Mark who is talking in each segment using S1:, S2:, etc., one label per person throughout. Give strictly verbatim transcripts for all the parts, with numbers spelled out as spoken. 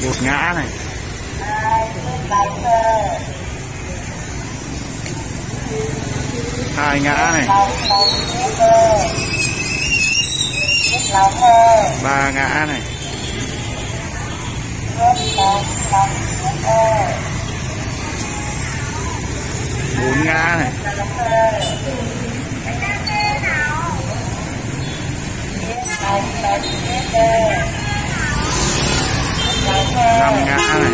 S1: Một ngã này. Hai ngã này. Ba ngã này. Bốn ngã này. Năm ngã này.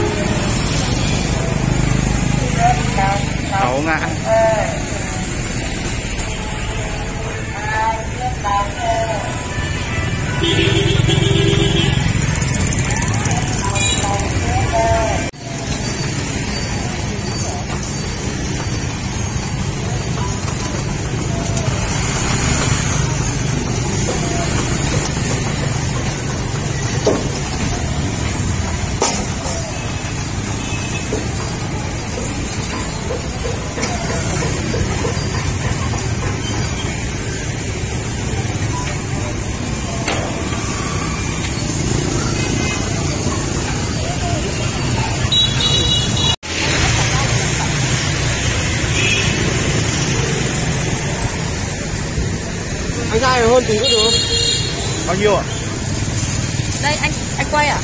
S1: Sáu ngã.
S2: Anh ra hơn tí có được không?
S1: Bao nhiêu ạ?
S3: Đây anh anh quay à?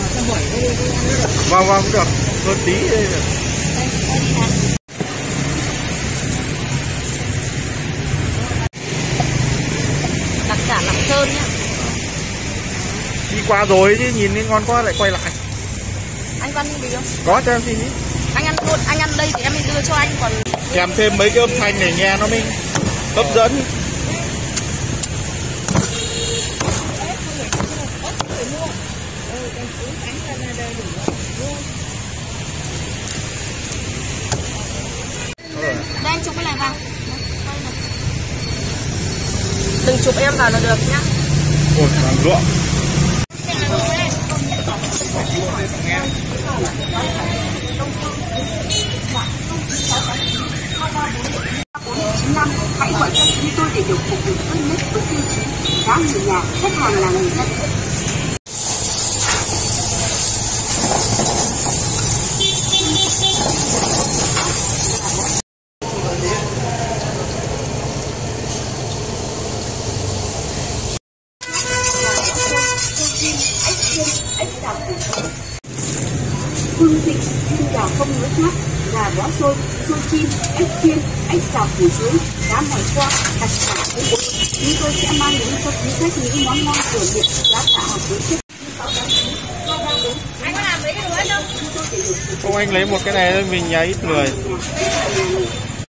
S1: Vâng vâng cũng được. Hơn tí đây.
S3: Đặc sản Lạng Sơn nhá.
S1: Đi qua rồi chứ nhìn thấy ngon quá lại quay lại.
S3: Anh ăn gì không?
S1: Có cho em xin đi.
S3: Anh ăn luôn, anh ăn đây thì em đưa cho anh, còn
S1: Kèm thêm mấy cái âm thanh này nghe nó mới hấp dẫn.
S3: đây anh chụp cái này vào. Đừng chụp em vào là được nhá.
S1: Ôi, vàng ruộng.
S4: năm hãy gọi cho chúng tôi để được phục vụ tốt nhất với tiêu chí giá người nhà, khách hàng là người dân. Hương vị chim gà không nước mắt, gà bó xôi, xôi chim, ếch chiên, ếch xào củ chuối, cá mòi khoa, hạt xả với bột. Chúng tôi sẽ mang đến cho quý khách những món ngon cửa miệng, giá cả hợp với chất.
S3: Anh có làm mấy cái nữa không?
S1: Không, anh lấy một cái này thôi, mình nhà ít người.